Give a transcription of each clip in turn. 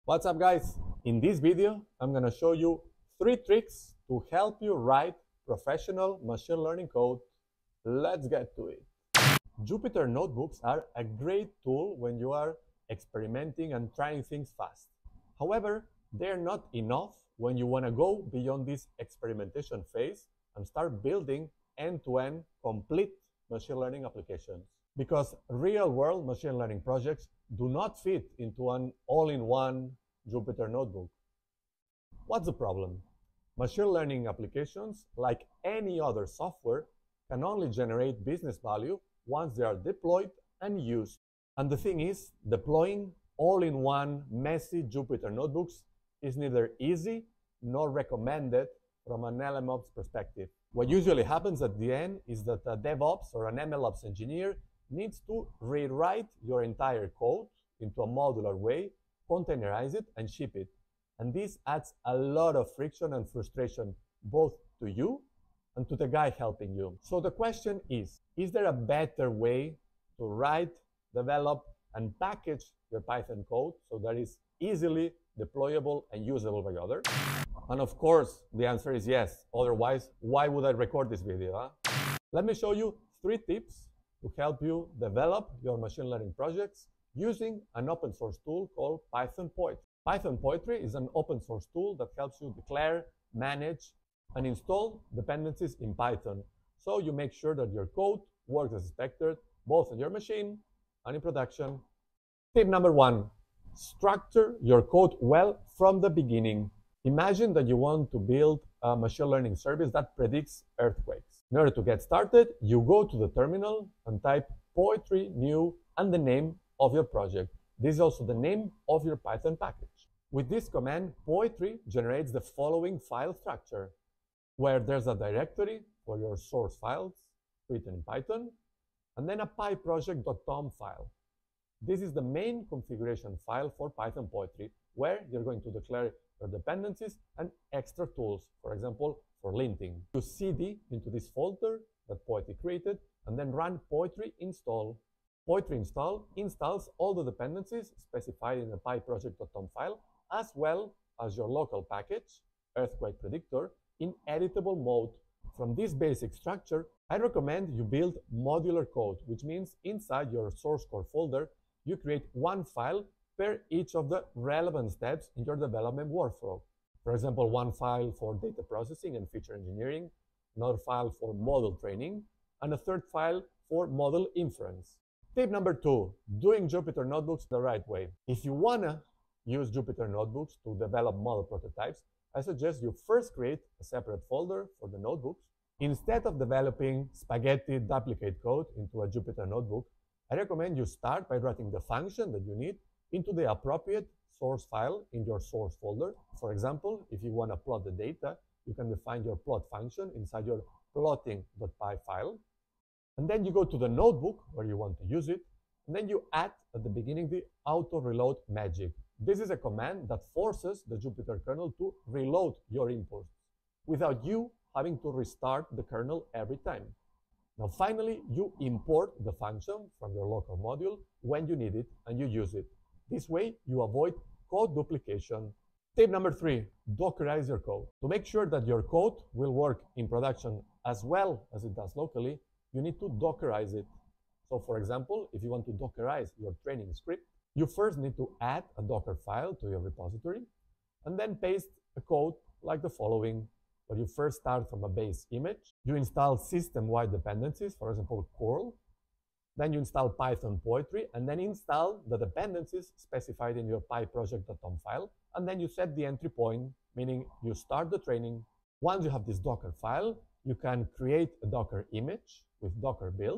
What's up, guys? In this video, I'm going to show you 3 tricks to help you write professional machine learning code. Let's get to it. Jupyter Notebooks are a great tool when you are experimenting and trying things fast. However, they're not enough when you want to go beyond this experimentation phase and start building end-to-end complete machine learning applications. Because real-world machine learning projects do not fit into an all-in-one Jupyter Notebook. What's the problem? Machine learning applications, like any other software, can only generate business value once they are deployed and used. And the thing is, deploying all-in-one messy Jupyter Notebooks is neither easy nor recommended from an LMOps perspective. What usually happens at the end is that a DevOps or an MLOps engineer needs to rewrite your entire code into a modular way, containerize it, and ship it. And this adds a lot of friction and frustration, both to you and to the guy helping you. So the question is there a better way to write, develop, and package your Python code so that it's easily deployable and usable by others? And of course, the answer is yes. Otherwise, why would I record this video? Let me show you 3 tips to help you develop your machine learning projects using an open source tool called Python Poetry. Python Poetry is an open source tool that helps you declare, manage, and install dependencies in Python, so you make sure that your code works as expected, both on your machine and in production. Tip number 1, structure your code well from the beginning. Imagine that you want to build a machine learning service that predicts earthquakes. In order to get started, you go to the terminal and type poetry new and the name of your project. This is also the name of your Python package. With this command, Poetry generates the following file structure, where there's a directory for your source files written in Python, and then a pyproject.tom file. This is the main configuration file for Python Poetry, where you're going to declare your dependencies and extra tools, for example, for linting. You cd into this folder that Poetry created, and then run poetry install. Poetry install installs all the dependencies specified in the pyproject.tom file, as well as your local package, Earthquake Predictor, in editable mode. From this basic structure, I recommend you build modular code, which means inside your source code folder, you create one file per each of the relevant steps in your development workflow. For example, one file for data processing and feature engineering, another file for model training, and a third file for model inference. Tip number 2, doing Jupyter Notebooks the right way. If you want to use Jupyter Notebooks to develop model prototypes, I suggest you first create a separate folder for the notebooks. Instead of developing spaghetti duplicate code into a Jupyter Notebook, I recommend you start by writing the function that you need into the appropriate source file in your source folder. For example, if you want to plot the data, you can define your plot function inside your plotting.py file. And then you go to the notebook where you want to use it, and then you add at the beginning the auto reload magic. This is a command that forces the Jupyter kernel to reload your inputs without you having to restart the kernel every time. Now finally, you import the function from your local module when you need it and you use it. This way, you avoid code duplication. Tip number 3, Dockerize your code. To make sure that your code will work in production as well as it does locally, you need to Dockerize it. So for example, if you want to Dockerize your training script, you first need to add a Docker file to your repository and then paste a code like the following, where you first start from a base image. You install system-wide dependencies, for example, curl. Then you install Python Poetry, and then install the dependencies specified in your pyproject.tom file. And then you set the entry point, meaning you start the training. Once you have this Docker file, you can create a Docker image with Docker build.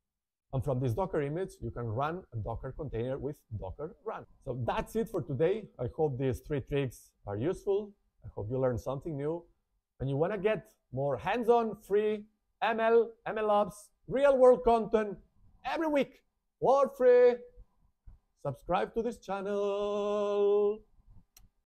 And from this Docker image, you can run a Docker container with Docker run. So that's it for today. I hope these 3 tricks are useful. I hope you learned something new. And you want to get more hands-on, free ML, MLOps, real-world content every week, for free, subscribe to this channel.